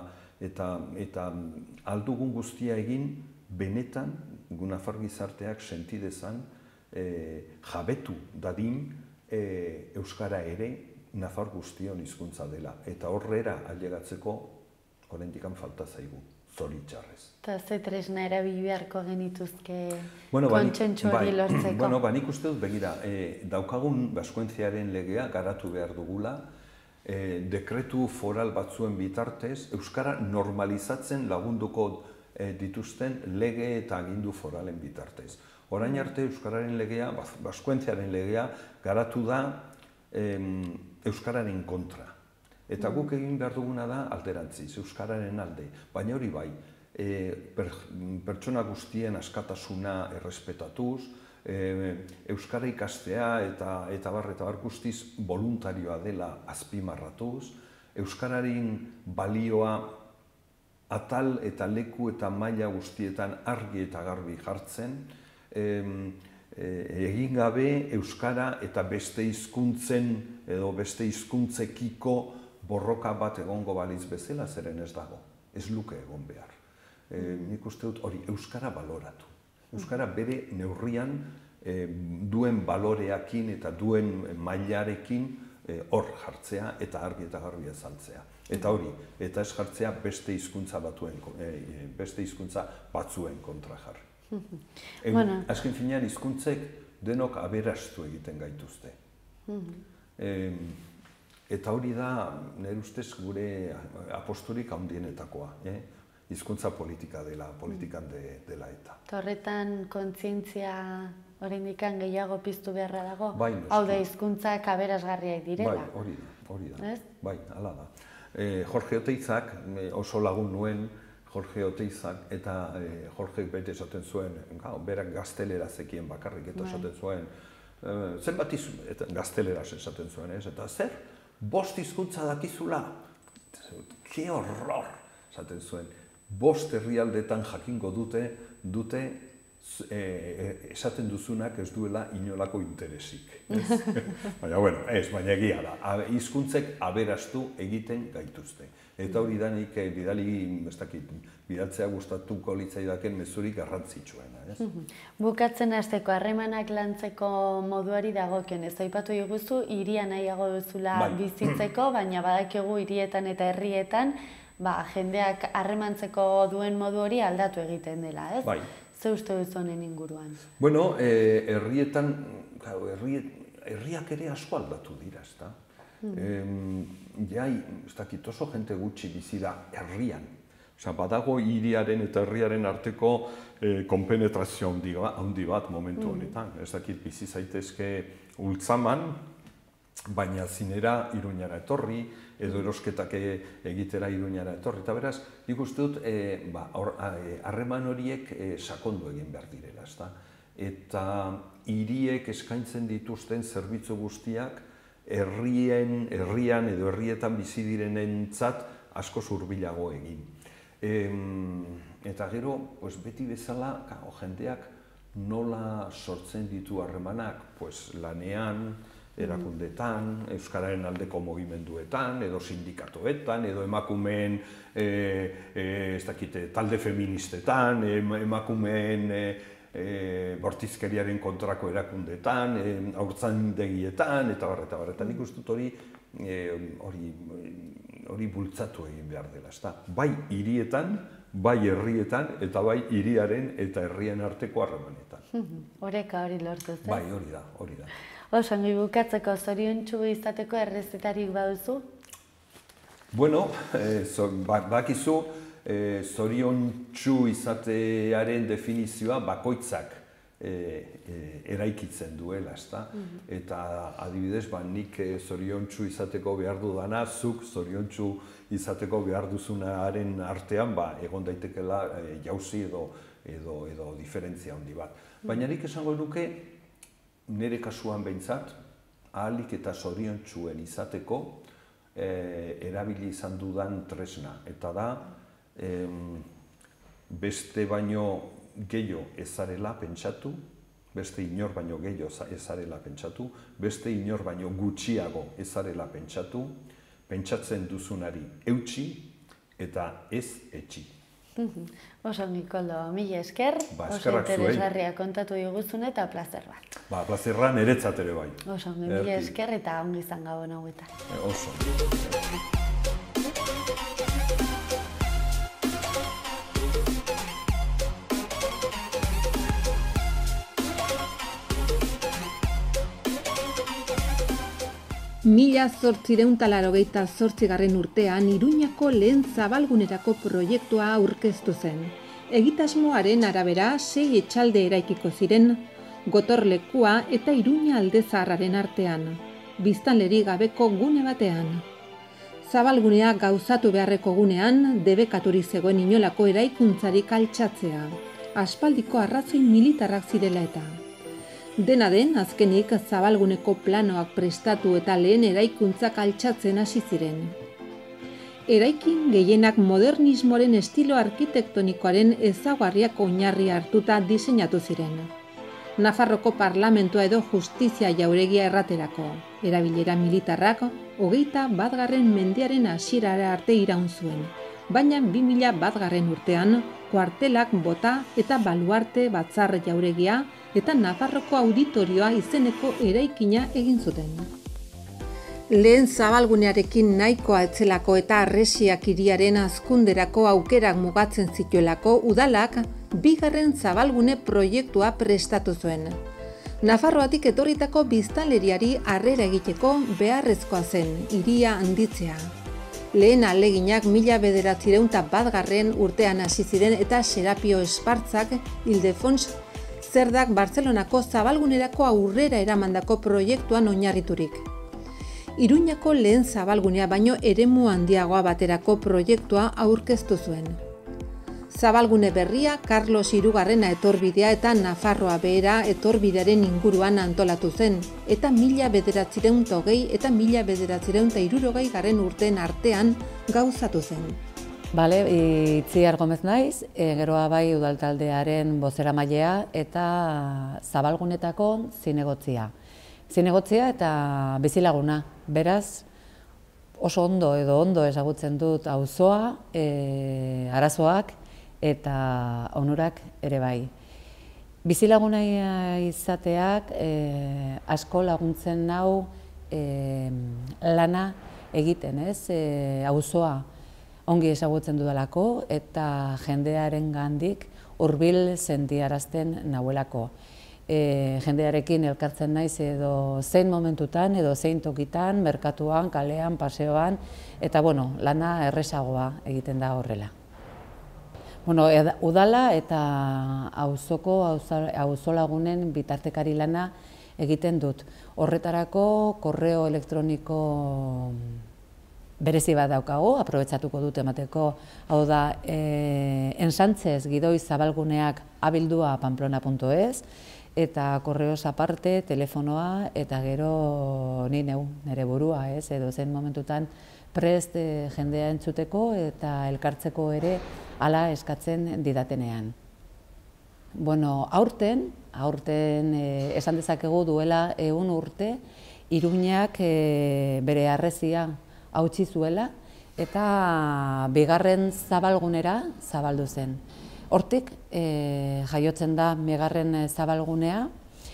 Eta aldugun guztia egin benetan Nafar gizarteak sentidezan jabetu dadin euskara ere Nafar guztion hizkuntza dela. Eta horrera ailegatzeko oraindik falta zaigu. zoritxarrez. Eta ze tresna erabili beharko genituzke kontsentsu hori lortzeko? Bueno, nik uste dut, begira, daukagun Baskuentziaren legea garatu behar dugula, dekretu foral batzuen bitartez, euskara normalizatzen lagunduko dituzten lege eta agindu foralen bitartez. Orain arte euskararen legea, Baskuentziaren legea, garatu da euskararen kontra. Eta guk egin behar duguna da alderantziz, euskararen alde. Baina hori bai, pertsona guztien askatasuna errespetatuz, euskara ikastea eta bar guztiz voluntarioa dela azpimarratuz, euskararen balioa atal eta leku eta maila guztietan argi eta garbi jartzen, egin gabe euskara eta beste hizkuntzen edo beste hizkuntzekiko borroka bat egongo balitz bezala, zeren ez dago, ez luke egon behar. Nik uste dut hori euskara baloratu. Euskara bere neurrian duen baloreakin eta duen mailarekin hor jartzea eta argi eta garbi azaltzea. Eta hori, eta ez jartzea beste hizkuntza batzuen kontra jarri. Azken finean hizkuntzek denok aberastu egiten gaituzte. Eta hori da, nire ustez, gure apostolik handienetakoa. Hizkuntza politika dela, politikan dela eta. Horretan kontzientzia oraindik gehiago piztu beharra dago? Bai, noski. Hau da hizkuntzak aberasgarriak direla? Bai, hori da. Bai, hala da. Jorge Oteizak, oso lagun nuen, Jorge Oteizak, eta Jorgek bete esaten zuen, berak gaztelera zekien bakarrik, eta esaten zuen, zenbat gazteleraz esaten zuen, eta zer, 5 hizkuntza dakizula? Ke horror, esaten zuen. 5 herrialdetan jakingo dute esaten duzunak ez duela inolako interesik. Baina, baina egia da. Hizkuntzek aberastu egiten gaituzte. Eta hori da nik bidaltzea gustatuko litzaidaken mezurik garrantzitsuena. Bukatzen hasteko harremanak lantzeko moduari dagokionez, aipatu diguzu hiria nahiago duzula bizitzeko, baina badakigu hirietan eta herrietan jendeak harremantzeko duen modu hori aldatu egiten dela, ez? Bai. Ze uste duzu honen inguruan? Bueno, herrietan, herriak ere asko aldatu dira, ezta? Jai, ez dakit oso jente gutxi bizi da herrian. Badago hiriaren eta herriaren arteko konpenetrazio handi bat momentu honetan. Ez dakit bizi zaitezke Ultzaman, baina zinera Iruñara etorri, edo erosketak egitera Iruñara etorri. Eta beraz, nik uste dut, harreman horiek sakondu egin behar direla, ezta? Eta hiriek eskaintzen dituzten zerbitzu guztiak herrian edo herrietan bizi direnentzat asko hurbilago egin. Eta gero, beti bezala, jendeak nola sortzen ditu harremanak, lanean, erakundetan, euskararen aldeko mugimenduetan, edo sindikatoetan, edo emakumeen talde feministetan, emakumeen bortizkeriaren kontrako erakundetan, haurtzaindegietan, eta barra. Eta nik uste dut hori bultzatu egin behar dela, ezta? Bai hirietan, bai herrietan, eta bai hiriaren eta herrien arteko harremanetan. Oreka hori lortu, ez? Bai, hori da. Osangi bukatzeko zoriontsu izateko errezetarik baduzu? Bueno, bakizu, zoriontsu izatearen definizioa bakoitzak eraikitzen duela, ezta? Eta adibidez, nik zoriontsu izateko behar dudana, zuk zoriontsu izateko behar duzunaren artean egon daitekela jauzi edo diferentzia handi bat. Baina nik esango nuke, nire kasuan behintzat, ahalik eta zoriontsuen izateko erabili izan dudan tresna. Eta da, beste baino gehiago ezarela pentsatu, beste inor baino gehiago ezarela pentsatu, beste inor baino gutxiago ezarela pentsatu, pentsatzen duzunari eutsi eta ez etxi. Oso Nikoldo, mila esker, oso interesgarria kontatu diguzun eta plazer bat. Plazerra niretzat ere bai. Oso, mila esker eta ongi izan gabon hauetan. Oso. 1888 urtean Iruñako lehen zabalgunerako proiektua aurkeztu zen. Egitasmoaren arabera 6 etxalde eraikiko ziren, gotorlekua eta Iruña alde zaharraren artean, biztanleri gabeko gune batean. Zabalgunea gauzatu beharreko gunean, debekaturik zegoen inolako eraikuntzarik altxatzea, aspaldiko arrazoi militarrak zirela eta. Dena den, azkenik zabalguneko planoak prestatu eta lehen eraikuntzak altxatzen hasi ziren. Eraikin gehienak modernismoaren estilo arkitektonikoaren ezaugarriak oinarri hartuta diseinatu ziren. Nafarroko parlamentua edo justizia jauregia erraterako, erabilera militarrak 21. mendearen hasierara arte iraun zuen, baina 2001. urtean kuartelak bota eta baluarte batzar jauregia eta Nafarroko auditorioa izeneko eraikina egin zuten. Lehen zabalgunearekin nahikoa etzelako eta Harresiak hiriaren hazkunderako aukerak mugatzen zituelako udalak bigarren zabalgune proiektua prestatu zuen. Nafarroatik etorritako biztanleriari harrera egiteko beharrezkoa zen hiria handitzea. Lehen ahaleginak 1901 urtean hasi ziren eta Serapio Espartzak Ildefons Zerdak Bartzelonako zabalgunerako aurrera eramandako proiektuan oinarriturik. Iruñako lehen zabalgunea baino eremu handiagoa baterako proiektua aurkeztu zuen. Zabalgune berria Carlos Hirugarrena etorbidea eta Nafarroa Behera etorbidearen inguruan antolatu zen, eta 1920 eta 1960 urteen artean gauzatu zen. Itziar Gomez naiz, geroa bai udaltaldearen bozeramailea eta zabalgunetako zinegotzia. Zinegotzia eta bizilaguna, beraz oso ondo ezagutzen dut auzoa, arazoak eta onurak ere bai. Bizilaguna izateak asko laguntzen nau lana egiten, auzoa ongi ezagutzen dudalako eta jendearen gandik hurbil sentiarazten nauelako. Jendearekin elkartzen naiz edo zein momentutan, edo zein tokitan, merkatuan, kalean, paseoan, eta lana errezagoa egiten da horrela. Udala eta auzoko auzolagunen bitartekari lana egiten dut. Horretarako korreo elektroniko berezi bat daukagu, aprobetxatuko dut emateko, hau da, ensantzez gidoizabalguneak@pamplona.es eta korreos aparte, telefonoa eta gero nire burua, edo zen momentutan prest jendea entzuteko eta elkartzeko ere hala eskatzen didatenean. Aurten esan dezakegu duela 100 urte, Iruñak bere harresia hautsi zuela eta bigarren zabalgunera zabaldu zen. Hortik jaiotzen da bigarren zabalgunea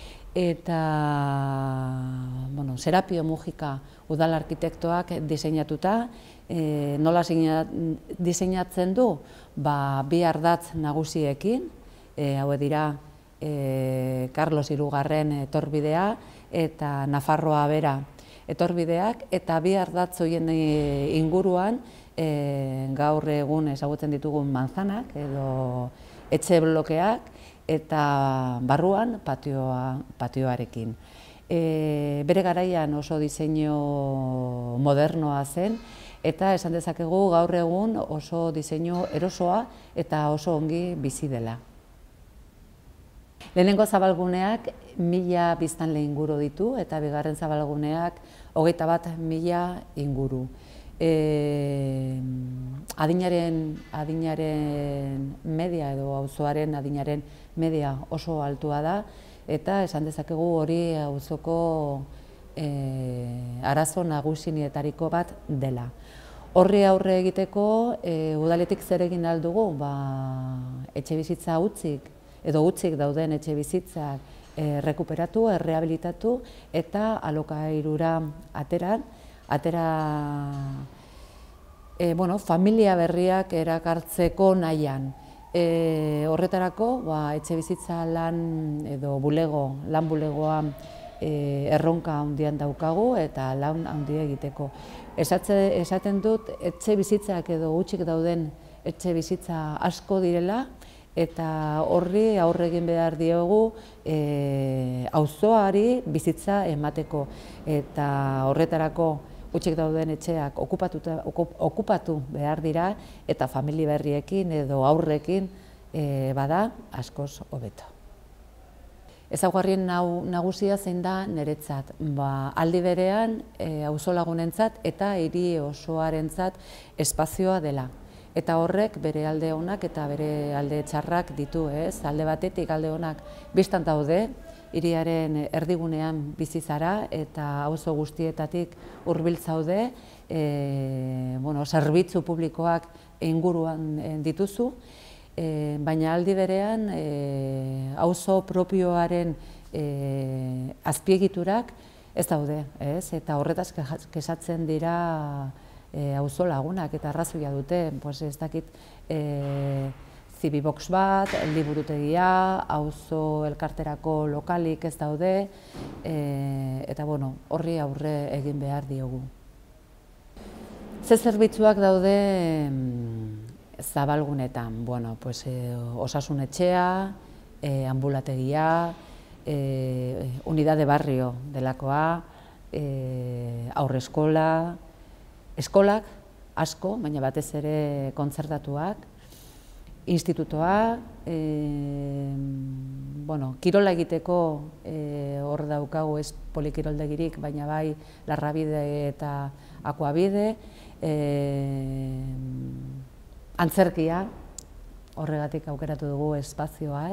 eta Serapio Mujika udal arkitektoak diseinatuta, nola diseinatzen du? Bi ardatz nagusiekin, hauek dira Carlos Hirugarren etorbidea eta Nafarroa Behera etorbideak, eta bi ardatz horien inguruan gaur egun ezagutzen ditugun manzanak edo etxe blokeak eta barruan patioarekin. Bere garaian oso diseinu modernoa zen eta esan dezakegu gaur egun oso diseinu erosoa eta oso ongi bizi dela. Lehenengo zabalguneak 1000 biztanle inguru ditu eta bigarren zabalguneak 21.000 inguru. Adinaren media edo auzoaren adinaren media oso altua da eta esan dezakegu hori auzoko arazo nagusienetariko bat dela. Horri aurre egiteko udaletik zer egin ahal dugu? Etxebizitza hutsik dauden etxebizitzak rekuperatu, errehabilitatu eta alokairura atera familia berriak erakartzeko nahian. Horretarako etxebizitza lan edo lan bulegoa erronka handian daukagu eta lan handia egiteko. Esaten dut, etxe bizitzak edo gutxik dauden etxe bizitza asko direla, eta horri aurre egin behar diogu auzoari bizitza emateko. Eta horretarako gutxik dauden etxeak okupatu behar dira, eta famili berriekin edo aurrekin bada askoz hobeto. Ezaugarrien nagusia zein da niretzat, aldi berean auzolagunentzat eta hiri osoarentzat espazioa dela. Eta horrek bere alde onak eta bere alde txarrak ditu, ez? Alde batetik alde onak bistan daude, hiriaren erdigunean bizi zara eta auzo guztietatik hurbil zaude, zerbitzu publikoak inguruan dituzu, baina aldi berean auzo propioaren azpiegiturak ez daude, ez? Eta horretaz kexatzen dira auzolagunak eta arrazoia dute, ez dakit Zibibox bat, liburutegia, auzo elkarterako lokalik ez daude, eta horri aurre egin behar diogu. Ze zerbitzuak daude zabalgunetan, osasun etxea, ambulategia, unidade barrio delakoa, aurreskola, eskolak asko, baina batez ere kontzertatuak, institutoa, kirola egiteko hor daukagu ez polikiroldegirik, baina bai Larrabide eta Akuabide, antzerkia, horregatik aukeratu dugu espazioa,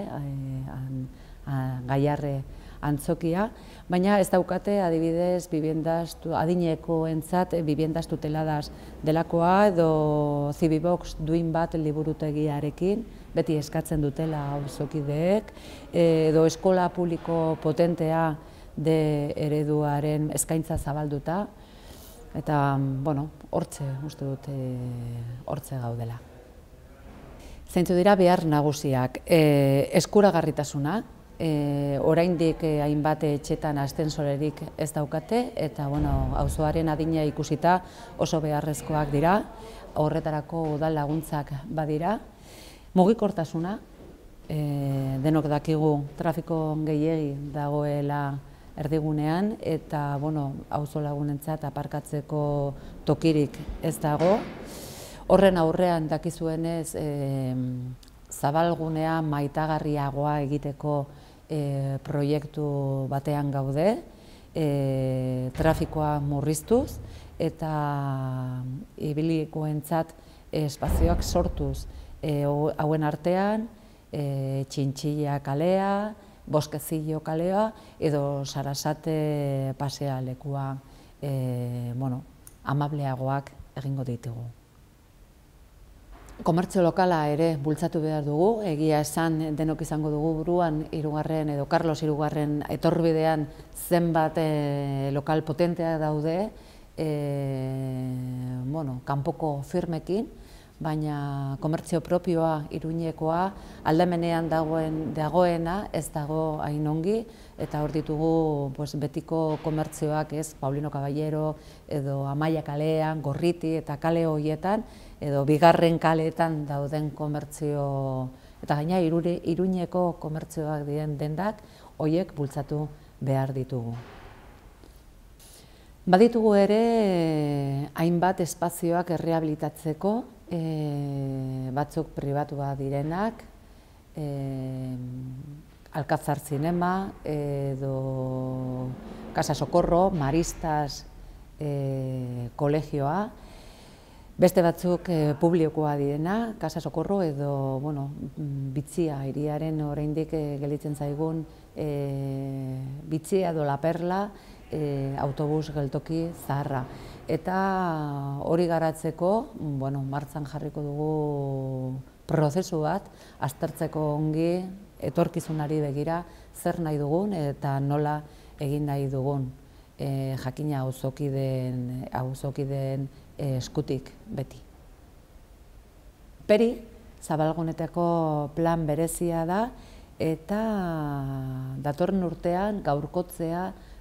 Gaiarre antzokia, baina ez daukate adibidez adinekoentzat bibiendas tuteladas delakoa edo Zibibox duin bat liburutegiarekin, beti eskatzen dutela auzokideek, edo eskola publiko potentea de ereduaren eskaintza zabalduta, eta hortze, uste dut, hortze gaudela. Zeintzu dira behar nagusiak, eskuragarritasuna, oraindik hainbat etxetan aszensorerik ez daukate, eta auzoaren adina ikusita oso beharrezkoak dira, horretarako udal laguntzak badira. Mugikortasuna, denok dakigu trafiko gehiegi dagoela erdigunean, eta auzolagunentzat aparkatzeko tokirik ez dago. Horren aurrean dakizuenez zabalgunea maitagarriagoa egiteko proiektu batean gaude, trafikoa murriztuz eta ibilikoentzat espazioak sortuz. Hauen artean Txintxilla kalea, Boskezillo kalea edo Sarasate pasealekua amableagoak egingo ditugu. Komertzio lokala ere bultzatu behar dugu, egia esan denok izango dugu buruan hirugarren edo Carlos hirugarren etorbidean zenbat lokal potenteak daude, kanpoko firmekin, baina komertzio propioa Iruñekoa aldamenean dagoena ez dago hain ongi, eta hor ditugu betiko komertzioak, Paulino Caballero edo Amaia kalean, Gorriti eta kale horietan, edo bigarren kaleetan dauden komertzio, eta gaina Iruñeko komertzioak diren dendak, horiek bultzatu behar ditugu. Baditugu ere hainbat espazioak errehabilitatzeko, batzuk pribatua direnak, Alkazar Zinema edo Casa Socorro, Maristas kolegioa, beste batzuk publikoa direna, Casa Socorro edo Bitzia, hiriaren oraindik gelditzen zaigun Bitzia edo La Perla autobus geltoki zaharra. Eta hori garatzeko, martxan jarriko dugu prozesu bat, aztertzeko ongi etorkizunari begira zer nahi dugun eta nola egin nahi dugun, jakina auzokideen eskutik beti. Peri, zabalgunetako plan berezia da, eta datorren urtean gaurkotzea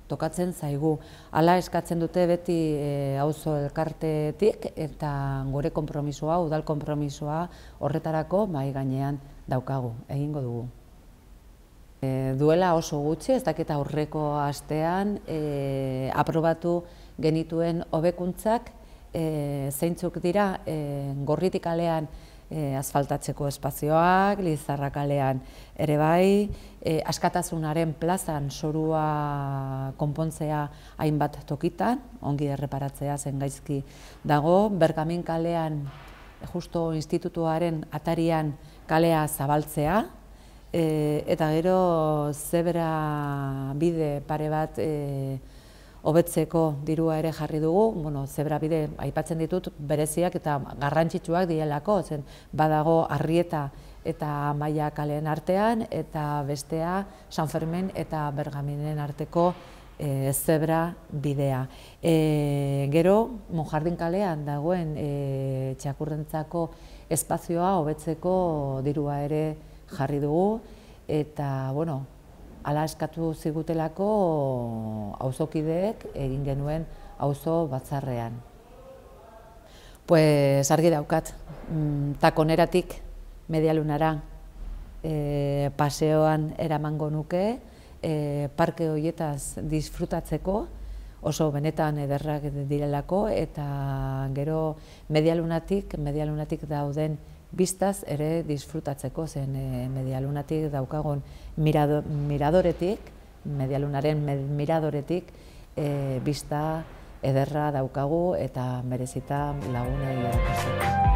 tokatzen zaigu. Hala eskatzen dute beti auzo elkartetik eta gure konpromisoa, udal konpromisoa horretarako mahai gainean daukagu, egingo dugu. Duela oso gutxi, ez dakit aurreko astean, aprobatu genituen hobekuntzak zeintzuk dira Gorriti kalean asfaltatzeko espazioak, Lizarra kalean ere bai, Askatasunaren plazan zorua konpontzea hainbat tokitan, ongi erreparatzea zen gaizki dago, Bergamin kalean, justo institutuaren atarian kalea zabaltzea, eta gero zebra bide pare bat hobetzeko dirua ere jarri dugu, zebra bide aipatzen ditut bereziak eta garrantzitsuak direlako, zen badago Arrieta eta Maia kaleen artean, eta bestea San Fermin eta Bergaminen arteko zebra bidea. Gero, Monjardin kalean dagoen txakurrentzako espazioa hobetzeko dirua ere jarri dugu, eta, hala eskatu zigutelako auzokideek egin genuen auzo batzarrean. Pues argi daukat, Takoneratik Medialunara paseoan eramango nuke, parke horietaz disfrutatzeko, oso benetan ederrak direlako, eta gero Medialunatik dauden bistaz ere disfrutatzeko, zen Medialunatik daukagun miradoretik, Medialunaren miradoretik bista ederra daukagu eta merezita lagunei erakusteko.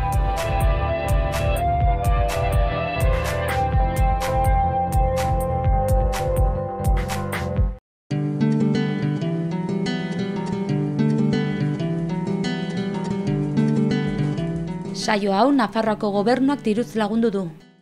Saio hau Nafarroako Gobernuak diruz lagundu du.